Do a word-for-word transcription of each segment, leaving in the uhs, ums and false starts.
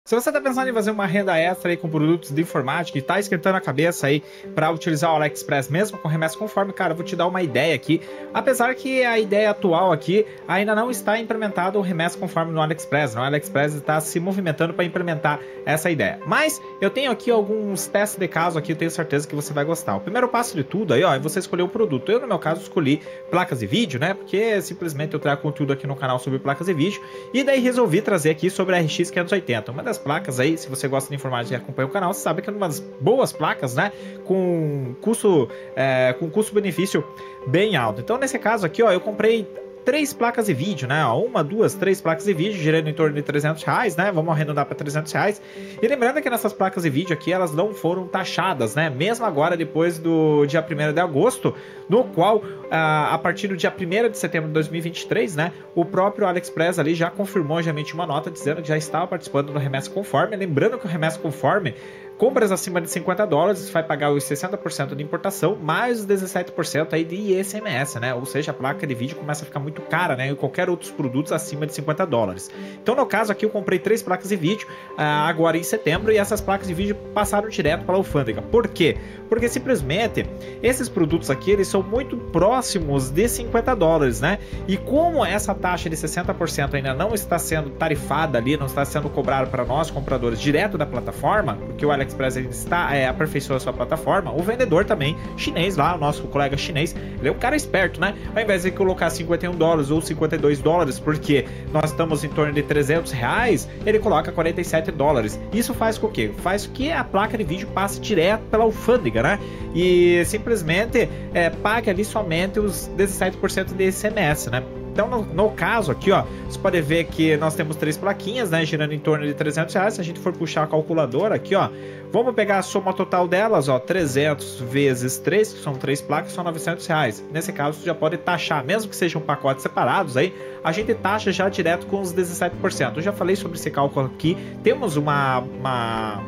Se você está pensando em fazer uma renda extra aí com produtos de informática e está esquentando a cabeça aí para utilizar o AliExpress mesmo com remessa conforme, cara, eu vou te dar uma ideia aqui. Apesar que a ideia atual aqui ainda não está implementado o remessa conforme no AliExpress, não? O AliExpress está se movimentando para implementar essa ideia. Mas eu tenho aqui alguns testes de caso aqui, eu tenho certeza que você vai gostar. O primeiro passo de tudo aí, ó, é você escolher o produto. Eu, no meu caso, escolhi placas de vídeo, né? Porque simplesmente eu trago conteúdo aqui no canal sobre placas de vídeo e daí resolvi trazer aqui sobre a R X quinhentos e oitenta, uma das placas aí, se você gosta de informática e acompanha o canal, você sabe que é uma das boas placas, né, com custo, é, com custo-benefício bem alto. Então, nesse caso aqui, ó, eu comprei três placas de vídeo, né? Uma, duas, três placas de vídeo, girando em torno de trezentos reais, né? Vamos arredondar para trezentos reais. E lembrando que nessas placas de vídeo aqui, elas não foram taxadas, né? Mesmo agora, depois do dia primeiro de agosto, no qual, a partir do dia primeiro de setembro de dois mil e vinte e três, né? O próprio AliExpress ali já confirmou, já emitiu uma nota dizendo que já estava participando do remessa conforme. Lembrando que o remessa conforme, compras acima de cinquenta dólares, vai pagar os sessenta por cento de importação, mais os dezessete por cento aí de I C M S, né? Ou seja, a placa de vídeo começa a ficar muito cara, né? E qualquer outros produtos acima de cinquenta dólares. Então, no caso aqui, eu comprei três placas de vídeo uh, agora em setembro, e essas placas de vídeo passaram direto para a alfândega. Por quê? Porque simplesmente esses produtos aqui, eles são muito próximos de cinquenta dólares, né? E como essa taxa de sessenta por cento ainda não está sendo tarifada ali, não está sendo cobrada para nós compradores direto da plataforma, porque o AliExpress ele está é, aperfeiçoando a sua plataforma, o vendedor também, chinês lá, o nosso colega chinês, ele é um cara esperto, né? Ao invés de colocar cinquenta e um dólares ou cinquenta e dois dólares, porque nós estamos em torno de trezentos reais, ele coloca quarenta e sete dólares. Isso faz com que? Faz com que a placa de vídeo passe direto pela alfândega, né? E simplesmente é, pague ali somente os dezessete por cento de I C M S, né? Então, no, no caso aqui, ó, você pode ver que nós temos três plaquinhas, né, girando em torno de trezentos reais. Se a gente for puxar a calculadora aqui, ó, vamos pegar a soma total delas, ó, trezentos vezes três, que são três placas, são novecentos reais. Nesse caso, você já pode taxar, mesmo que sejam pacotes separados aí, a gente taxa já direto com os dezessete por cento. Eu já falei sobre esse cálculo aqui, temos uma... uma...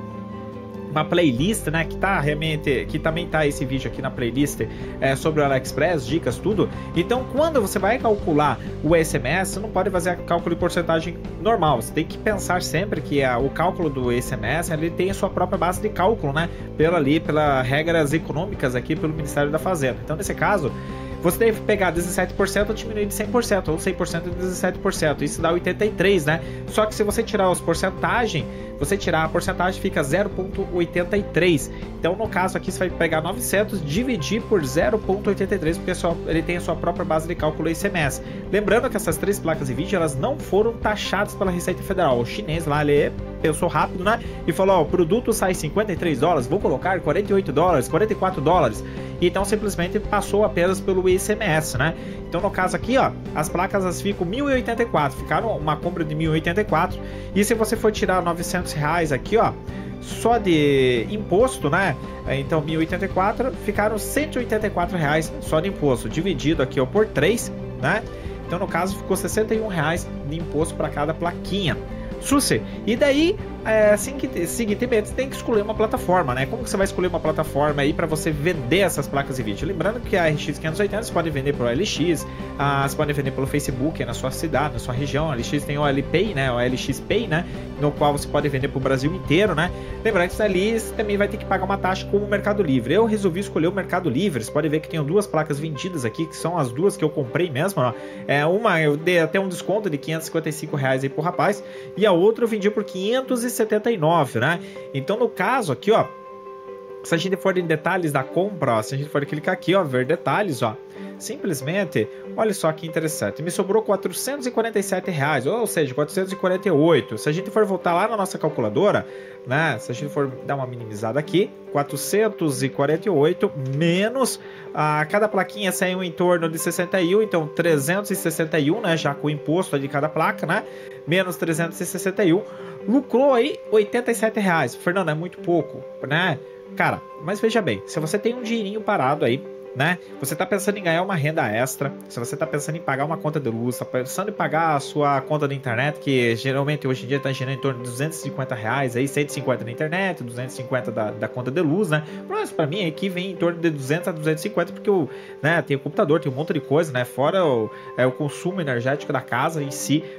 uma playlist, né, que tá realmente, que também tá esse vídeo aqui na playlist é, sobre o AliExpress, dicas, tudo. Então, quando você vai calcular o I C M S, você não pode fazer cálculo de porcentagem normal, você tem que pensar sempre que a, o cálculo do I C M S, ele tem a sua própria base de cálculo, né, pela ali, pelas regras econômicas aqui pelo Ministério da Fazenda. Então, nesse caso, você deve pegar dezessete por cento ou diminuir de cem por cento, ou cem por cento de dezessete por cento, isso dá oitenta e três, né? Só que se você tirar as porcentagens, você tirar a porcentagem fica zero vírgula oitenta e três. Então, no caso aqui, você vai pegar novecentos, dividir por zero vírgula oitenta e três, porque só, ele tem a sua própria base de cálculo I C M S. Lembrando que essas três placas de vídeo, elas não foram taxadas pela Receita Federal. O chinês lá, ele pensou rápido, né? E falou, ó, o produto sai cinquenta e três dólares, vou colocar quarenta e oito dólares, quarenta e quatro dólares. Então, simplesmente passou apenas pelo I C M S, né? Então, no caso aqui, ó, as placas elas ficam mil e oitenta e quatro, ficaram uma compra de mil e oitenta e quatro. E se você for tirar novecentos reais aqui, ó, só de imposto, né? Então, mil e oitenta e quatro, ficaram cento e oitenta e quatro reais só de imposto, dividido aqui, ó, por três, né? Então, no caso, ficou sessenta e um reais de imposto para cada plaquinha. Suce, e daí, é, assim que seguintemente, você tem que escolher uma plataforma, né? Como que você vai escolher uma plataforma aí para você vender essas placas de vídeo? Lembrando que a R X quinhentos e oitenta você pode vender pelo L X, ah, você pode vender pelo Facebook na sua cidade, na sua região. A L X tem o L Pay, né? O L X Pay, né? No qual você pode vender para o Brasil inteiro, né? Lembrando que ali você também vai ter que pagar uma taxa como o Mercado Livre. Eu resolvi escolher o Mercado Livre. Você pode ver que tenho duas placas vendidas aqui, que são as duas que eu comprei mesmo, ó. É, uma eu dei até um desconto de quinhentos e cinquenta e cinco reais aí pro rapaz, e a outra eu vendi por quinhentos e setenta e nove, né? Então, no caso aqui, ó, se a gente for em detalhes da compra, ó, se a gente for clicar aqui, ó, ver detalhes, ó, simplesmente, olha só que interessante, me sobrou quatrocentos e quarenta e sete reais, ou seja, quatrocentos e quarenta e oito. Se a gente for voltar lá na nossa calculadora, né, se a gente for dar uma minimizada aqui, quatrocentos e quarenta e oito menos a cada plaquinha saiu em torno de sessenta e um, então trezentos e sessenta e um, né, já com o imposto de cada placa, né, menos trezentos e sessenta e um, lucrou aí oitenta e sete reais. Fernando, é muito pouco, né? Cara, mas veja bem, se você tem um dinheirinho parado aí, né? Você está pensando em ganhar uma renda extra, se você está pensando em pagar uma conta de luz, está pensando em pagar a sua conta da internet, que geralmente hoje em dia está girando em torno de duzentos e cinquenta reais, aí cento e cinquenta na internet, duzentos e cinquenta da, da conta de luz, né? Mas para mim aqui vem em torno de duzentos a duzentos e cinquenta, porque eu, né, tenho computador, tem um monte de coisa, né? Fora o, é, o consumo energético da casa em si,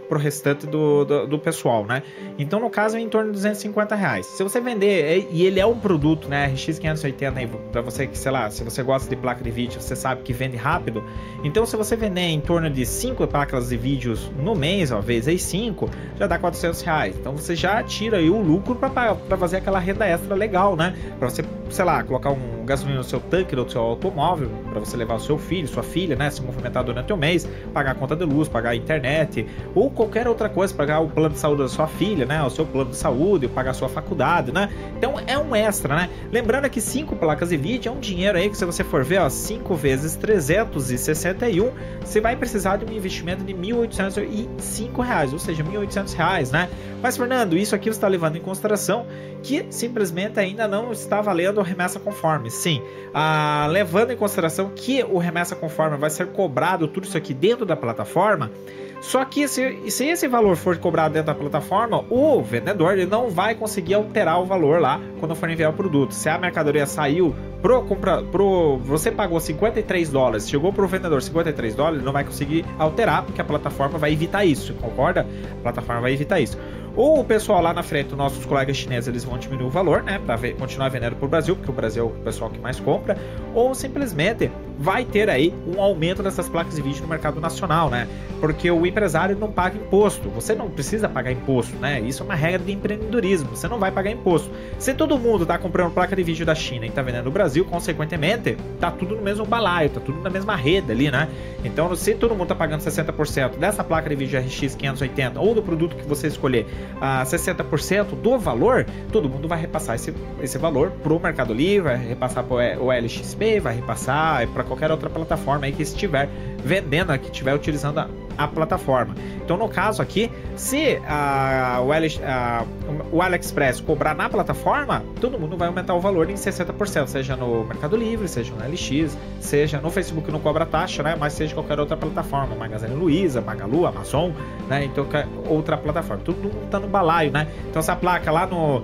pro restante do, do, do pessoal, né? Então, no caso, é em torno de duzentos e cinquenta reais. Se você vender, e ele é um produto, né, R X quinhentos e oitenta aí, pra você que, sei lá, se você gosta de placa de vídeo, você sabe que vende rápido. Então, se você vender em torno de cinco placas de vídeos no mês, ó, vezes cinco, já dá quatrocentos reais. Então, você já tira aí o lucro para fazer aquela renda extra legal, né? Para você, sei lá, colocar um gasolina no seu tanque do seu automóvel, para você levar o seu filho, sua filha, né, se movimentar durante o mês, pagar a conta de luz, pagar a internet, ou qualquer outra coisa, pagar o plano de saúde da sua filha, né, o seu plano de saúde, pagar a sua faculdade, né? Então, é um extra, né? Lembrando que cinco placas de vídeo é um dinheiro aí que, se você for ver, ó, cinco vezes trezentos e sessenta e um, você vai precisar de um investimento de mil oitocentos e cinco reais, ou seja, mil e oitocentos reais, né? Mas, Fernando, isso aqui você está levando em consideração que simplesmente ainda não está valendo o remessa conforme. Sim, ah, levando em consideração que o remessa conforme vai ser cobrado tudo isso aqui dentro da plataforma. Só que se, se esse valor for cobrado dentro da plataforma, o vendedor ele não vai conseguir alterar o valor lá quando for enviar o produto. Se a mercadoria saiu pro, compra, pro você pagou cinquenta e três dólares, chegou pro vendedor cinquenta e três dólares, ele não vai conseguir alterar, porque a plataforma vai evitar isso, concorda? A plataforma vai evitar isso. Ou o pessoal lá na frente, os nossos colegas chineses, eles vão diminuir o valor, né, para continuar vendendo para o Brasil, porque o Brasil é o pessoal que mais compra, ou simplesmente vai ter aí um aumento dessas placas de vídeo no mercado nacional, né, porque o empresário não paga imposto, você não precisa pagar imposto, né, isso é uma regra de empreendedorismo, você não vai pagar imposto. Se todo mundo está comprando placa de vídeo da China e está vendendo no Brasil, consequentemente, tá tudo no mesmo balaio, tá tudo na mesma rede ali, né, então se todo mundo está pagando sessenta por cento dessa placa de vídeo R X quinhentos e oitenta ou do produto que você escolher, a sessenta por cento do valor, todo mundo vai repassar esse, esse valor pro Mercado Livre, vai repassar pro o L X P, vai repassar para qualquer outra plataforma aí que estiver vendendo, que estiver utilizando a, a plataforma. Então, no caso aqui, se a, o, L, a, o AliExpress cobrar na plataforma, todo mundo vai aumentar o valor em sessenta por cento, seja no Mercado Livre, seja no L X, seja no Facebook, não cobra taxa, né? Mas seja qualquer outra plataforma, Magazine Luiza, Magalu, Amazon, né? Então, outra plataforma, tudo mundo tá no balaio, né? Então, essa placa lá no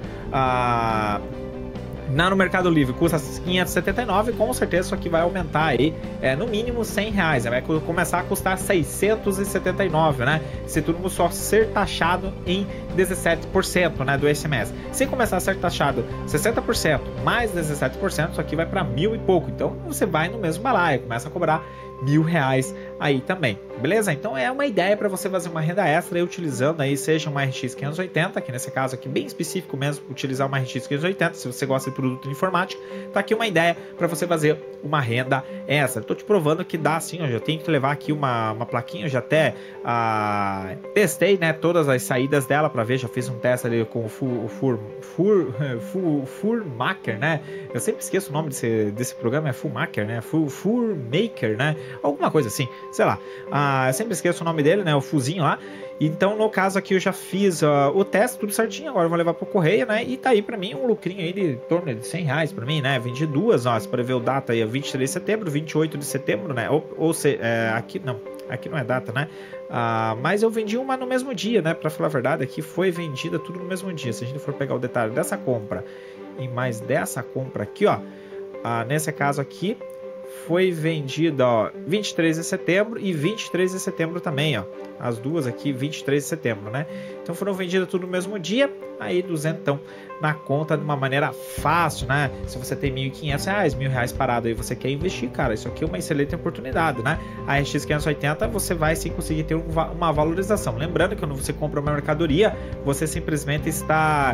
a, na no Mercado Livre custa quinhentos e setenta e nove, com certeza isso aqui vai aumentar aí, é, no mínimo cem reais, vai começar a custar seiscentos e setenta e nove, né? Se tudo só ser taxado em dezessete por cento, né, do I C M S. Se começar a ser taxado sessenta por cento mais dezessete por cento, isso aqui vai para mil e pouco. Então você vai no mesmo balaio, começa a cobrar mil reais aí também, beleza? Então é uma ideia para você fazer uma renda extra aí, utilizando aí, seja uma R X quinhentos e oitenta, que nesse caso aqui bem específico mesmo, utilizar uma R X quinhentos e oitenta, se você gosta de produto de informática, tá aqui uma ideia para você fazer uma renda extra. Tô te provando que dá sim, eu já tenho que levar aqui uma, uma plaquinha, eu já até ah, testei, né, todas as saídas dela para ver, já fiz um teste ali com o Fur, Fur, Fur, Fur, Furmaker, né? Eu sempre esqueço o nome desse, desse programa, é Furmaker, né? Fur, Furmaker, né? Alguma coisa assim, sei lá, ah, eu sempre esqueço o nome dele, né, o fuzinho lá. Então, no caso aqui, eu já fiz uh, o teste, tudo certinho, agora eu vou levar pro correio, né, e tá aí pra mim um lucrinho aí de torno de cem reais pra mim, né, vendi duas, ó, você pode ver o data aí, é vinte e três de setembro, vinte e oito de setembro, né, ou, ou se, é, aqui não, aqui não é data, né, uh, mas eu vendi uma no mesmo dia, né, pra falar a verdade, aqui foi vendida tudo no mesmo dia. Se a gente for pegar o detalhe dessa compra e mais dessa compra aqui, ó, uh, nesse caso aqui, foi vendida, ó, vinte e três de setembro e vinte e três de setembro também, ó. As duas aqui, vinte e três de setembro, né? Então foram vendidas tudo no mesmo dia, aí duzentão na conta de uma maneira fácil, né? Se você tem mil e quinhentos reais, mil reais parado aí, você quer investir, cara, isso aqui é uma excelente oportunidade, né? A R X quinhentos e oitenta você vai sim conseguir ter um, uma valorização. Lembrando que quando você compra uma mercadoria, você simplesmente está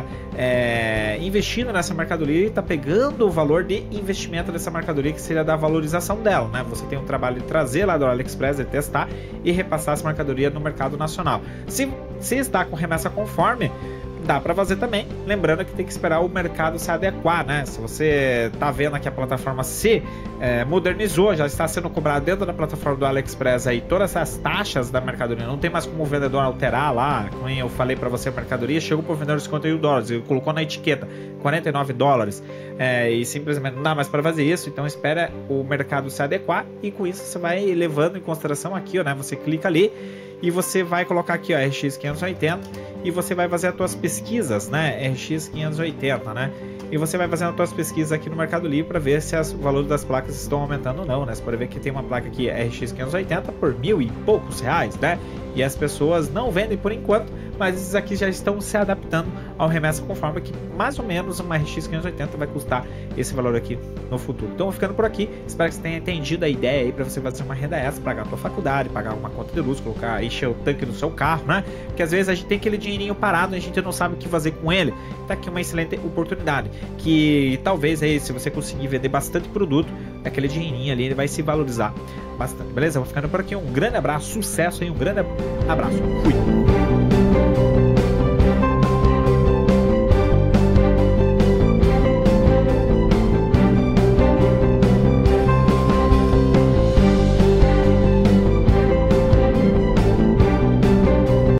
é, investindo nessa mercadoria e está pegando o valor de investimento dessa mercadoria, que seria da valorização dela, né? Você tem um trabalho de trazer lá do AliExpress, de testar e repassar essa mercadoria no mercado nacional. Se, se está com remessa conforme, dá para fazer também, lembrando que tem que esperar o mercado se adequar, né? Se você tá vendo que a plataforma se é, modernizou, já está sendo cobrado dentro da plataforma do AliExpress aí todas essas taxas da mercadoria, não tem mais como o vendedor alterar lá, como eu falei para você, a mercadoria chegou para o vendedor cinquenta e um dólares, ele colocou na etiqueta quarenta e nove dólares, é, e simplesmente não dá mais para fazer isso, então espera o mercado se adequar, e com isso você vai levando em consideração aqui, ó, né? Você clica ali e você vai colocar aqui, ó, R X quinhentos e oitenta, e você vai fazer as suas pesquisas, né, R X quinhentos e oitenta, né, e você vai fazendo as suas pesquisas aqui no Mercado Livre para ver se as, o valor das placas estão aumentando ou não, né? Você pode ver que tem uma placa aqui R X quinhentos e oitenta por mil e poucos reais, né? E as pessoas não vendem por enquanto, mas esses aqui já estão se adaptando ao remessa conforme, que mais ou menos uma R X quinhentos e oitenta vai custar esse valor aqui no futuro. Então, vou ficando por aqui. Espero que você tenha entendido a ideia aí para você fazer uma renda extra, pagar a sua faculdade, pagar uma conta de luz, colocar, encher o tanque do seu carro, né? Porque às vezes a gente tem aquele dinheirinho parado e a gente não sabe o que fazer com ele. Tá aqui uma excelente oportunidade, que talvez aí, se você conseguir vender bastante produto, aquele dinheirinho ali ele vai se valorizar bastante, beleza? Vou ficando por aqui. Um grande abraço, sucesso aí, um grande abraço. Fui!